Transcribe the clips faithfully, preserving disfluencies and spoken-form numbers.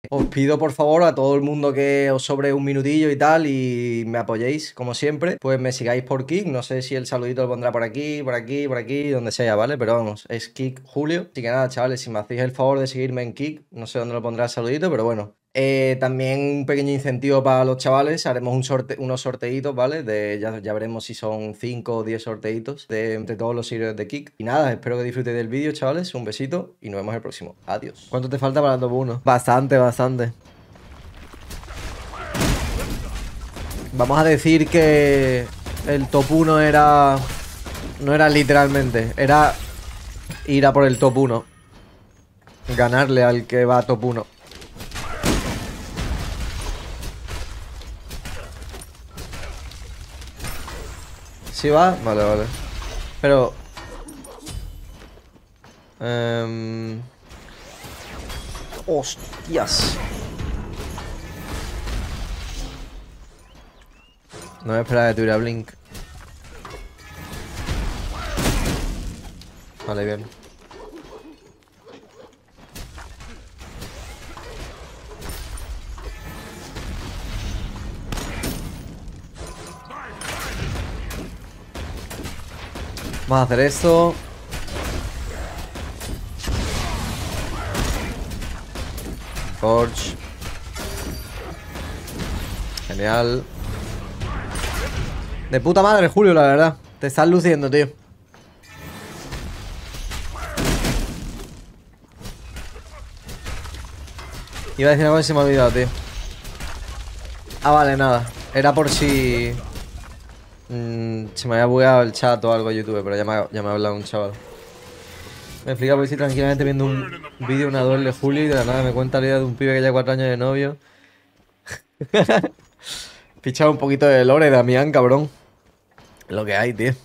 os pido por favor a todo el mundo que os sobre un minutillo y tal y me apoyéis como siempre, pues me sigáis por Kick, no sé si el saludito lo pondrá por aquí, por aquí, por aquí, donde sea, ¿vale? Pero vamos, es Kick Julio. Así que nada, chavales, si me hacéis el favor de seguirme en Kick, no sé dónde lo pondrá el saludito, pero bueno. Eh, también un pequeño incentivo para los chavales, haremos un sorte unos sorteitos, ¿vale? De, ya, ya veremos si son cinco o diez sorteitos de entre todos los seguidores de Kick. Y nada, espero que disfrutéis del vídeo, chavales, un besito y nos vemos el próximo. Adiós. ¿Cuánto te falta para el top uno? Bastante, bastante. Vamos a decir que el top uno era... No era literalmente, era ir a por el top uno. Ganarle al que va a top uno. ¿Sí va? Vale, vale. Pero... Um... ¡Hostias! No me esperaba que tuviera Blink. Vale, bien. Vamos a hacer esto. Forge. Genial. De puta madre, Julio, la verdad. Te estás luciendo, tío. Iba a decir algo y se me ha olvidado, tío. Ah, vale, nada. Era por si... Mm, se me había bugueado el chat o algo de YouTube, pero ya me ha, ya me ha hablado un chaval. Me explica porque estoy tranquilamente viendo un vídeo, una duel de Julio y de la nada me cuenta la idea de un pibe que lleva cuatro años de novio. Fichado un poquito de lore, Damián, cabrón. Lo que hay, tío.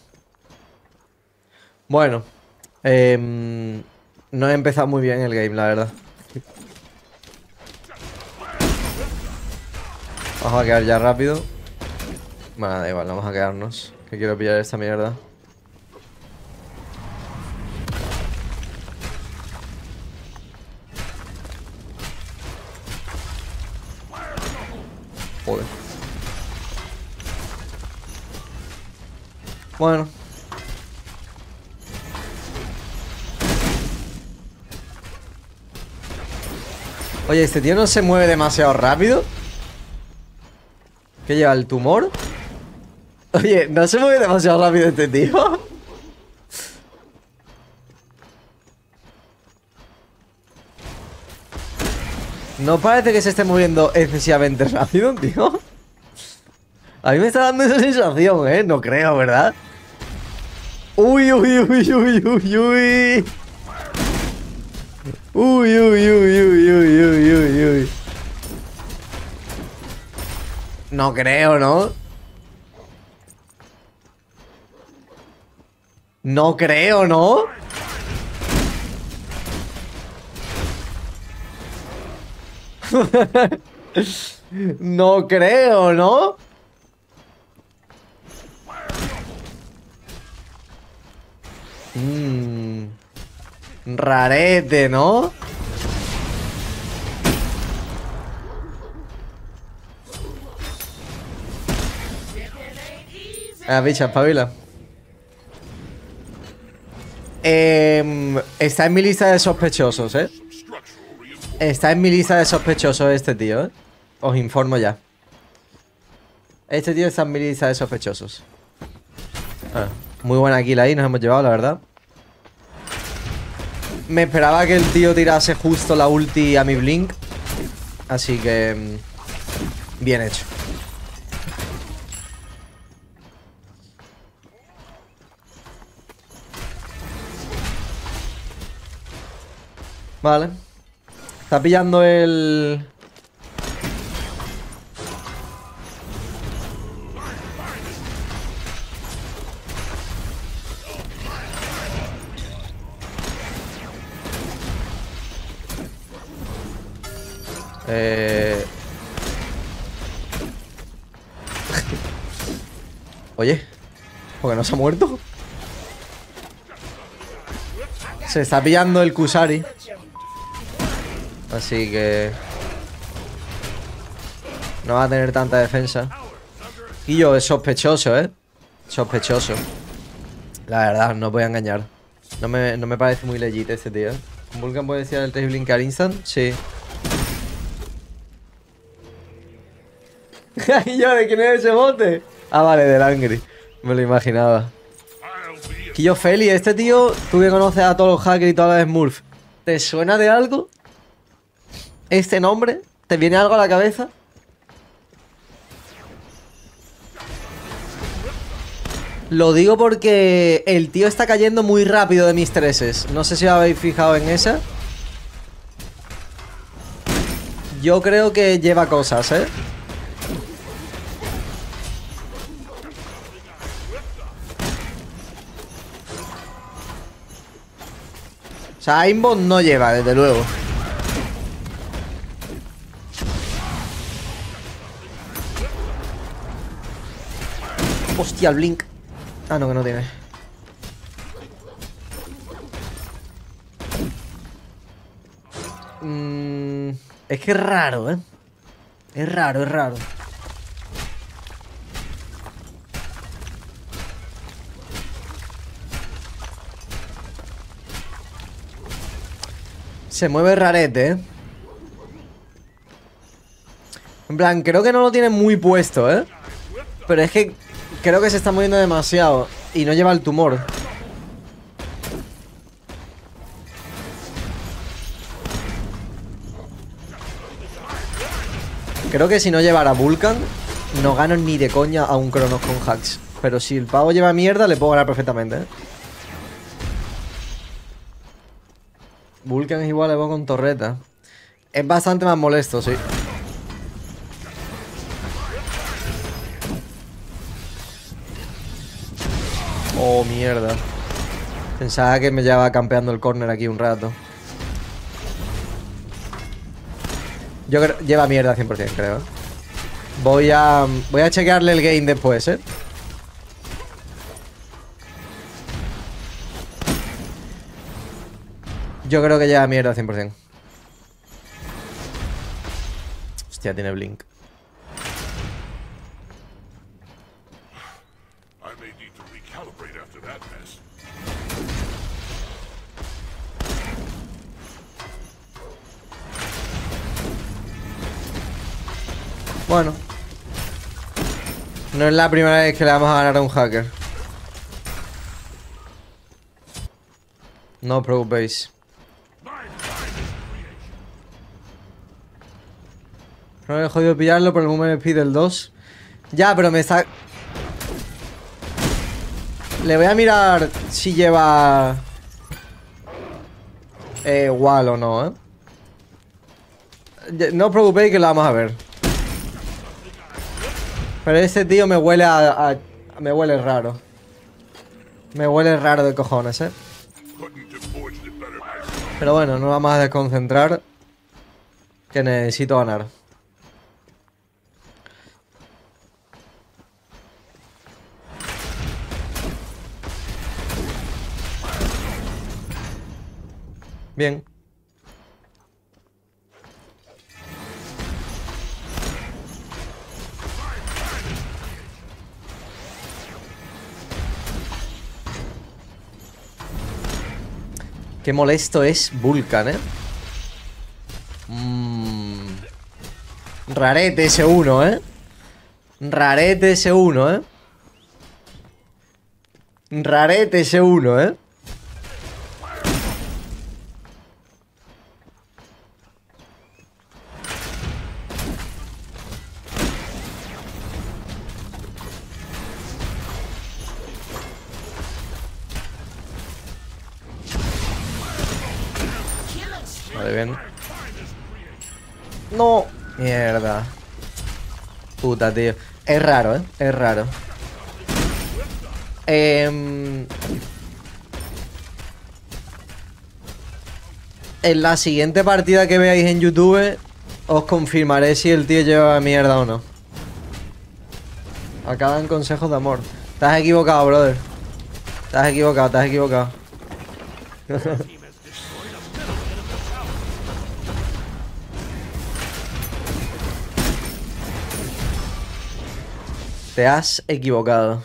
Bueno. Eh, no he empezado muy bien el game, la verdad. Vamos a quedar ya rápido. Bueno, da igual, vamos a quedarnos. Que quiero pillar esta mierda. Joder. Bueno. Oye, este tío no se mueve demasiado rápido. ¿Qué lleva? ¿El tumor? Oye, no se mueve demasiado rápido este tío. No parece que se esté moviendo excesivamente rápido, tío. A mí me está dando esa sensación, ¿eh? No creo, ¿verdad? Uy, uy, uy, uy, uy, uy. Uy, uy, uy, uy, uy, uy, uy, uy. No creo, ¿no? No creo, ¿no? No creo, ¿no? Mmm. Rarete, ¿no? Ah, bicha, espabila. Eh, está en mi lista de sospechosos, ¿eh? Está en mi lista de sospechosos este tío, ¿eh? Os informo ya. Este tío está en mi lista de sospechosos. Ah, muy buena kill ahí, nos hemos llevado, la verdad. Me esperaba que el tío tirase justo la ulti a mi Blink. Así que... bien hecho. Vale. Está pillando el... Eh... Oye, ¿por qué no se ha muerto? Se está pillando el Kusari. Así que... No va a tener tanta defensa. Y yo, es sospechoso, ¿eh? Sospechoso. La verdad, no os voy a engañar. No me, no me parece muy legit ese tío, ¿eh? ¿Vulcan puede decir el tres Blinkar instant? Sí. ¿Y yo de quién es ese bote? Ah, vale, del Angry. Me lo imaginaba. Quillo Feli, este tío, tú que conoces a todos los hackers y todas las Smurf, ¿te suena de algo? ¿Este nombre? ¿Te viene algo a la cabeza? Lo digo porque el tío está cayendo muy rápido de mis treses. No sé si os habéis fijado en esa. Yo creo que lleva cosas, ¿eh? O sea, aimbot no lleva, desde luego. Hostia, el blink. Ah, no, que no tiene. Mm, es que es raro, ¿eh? Es raro, es raro. Se mueve rarete, ¿eh? En plan, creo que no lo tiene muy puesto, ¿eh? Pero es que creo que se está moviendo demasiado y no lleva el tumor. Creo que si no llevara Vulcan, no gano ni de coña a un Cronos con hacks. Pero si el pavo lleva mierda, le puedo ganar perfectamente, ¿eh? Vulcan es igual a Evo con torreta. Es bastante más molesto, sí. Oh, mierda. Pensaba que me llevaba campeando el corner aquí un rato. Yo creo... Lleva mierda cien por cien, creo. Voy a... Voy a chequearle el game después, ¿eh? Yo creo que lleva mierda cien por cien. Hostia, tiene blink. Bueno. No es la primera vez que le vamos a ganar a un hacker. No os preocupéis. No he jodido pillarlo por el Movement Speed del dos. Ya, pero me está... Le voy a mirar si lleva... Eh, igual o no, ¿eh? No os preocupéis que lo vamos a ver. Pero este tío me huele a, a... Me huele raro. Me huele raro de cojones, ¿eh? Pero bueno, no vamos a desconcentrar. Que necesito ganar. Bien. Qué molesto es Vulcan, ¿eh? Mm. Rarete ese uno, ¿eh? Rarete ese uno, ¿eh? Rarete ese uno, ¿eh? Vale, bien. No. Mierda. Puta, tío. Es raro, ¿eh? Es raro. Eh... En la siguiente partida que veáis en YouTube os confirmaré si el tío lleva mierda o no. Acaban consejos de amor. Estás equivocado, brother. Estás equivocado, estás equivocado. Te has equivocado.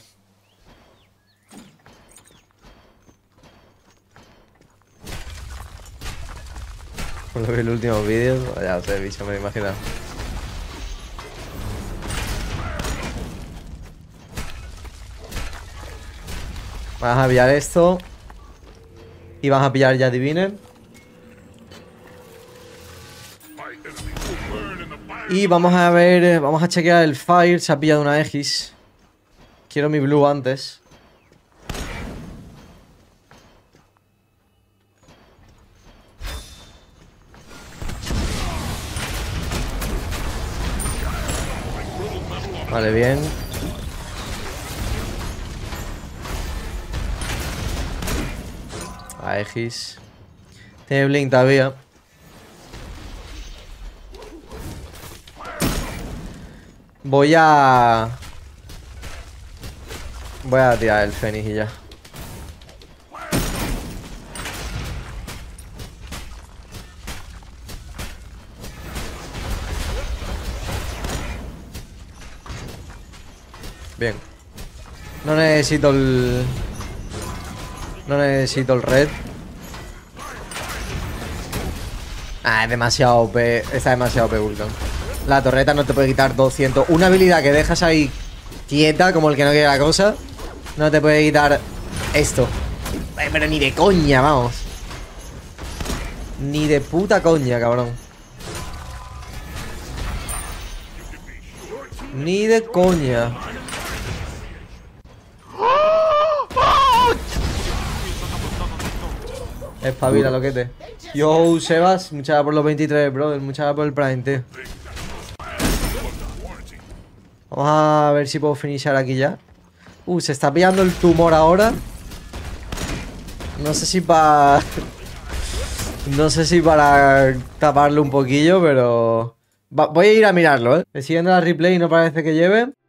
Por lo que el último vídeo, ya sé, bicho, me he imaginado. Vas a pillar esto. Y vas a pillar ya Divine. Y vamos a ver, vamos a chequear el Fire. Se ha pillado una Aegis. Quiero mi Blue antes. Vale, bien. Aegis. Tiene Blink todavía. Voy a... Voy a tirar el Fénix y ya. Bien. No necesito el... No necesito el red. Ah, es demasiado O P. Está demasiado O P Vulcan. La torreta no te puede quitar doscientos. Una habilidad que dejas ahí quieta, como el que no quiere la cosa, no te puede quitar esto. Eh, pero ni de coña, vamos. Ni de puta coña, cabrón. Ni de coña. Espabila, loquete. Yo, Sebas, muchas gracias por los veintitrés, brother. Muchas gracias por el Prime, tío. Vamos a ver si puedo finishar aquí ya. Uh, se está pillando el tumor ahora. No sé si para... No sé si para taparlo un poquillo, pero... Va, voy a ir a mirarlo, ¿eh? Siguiendo la replay no parece que lleve.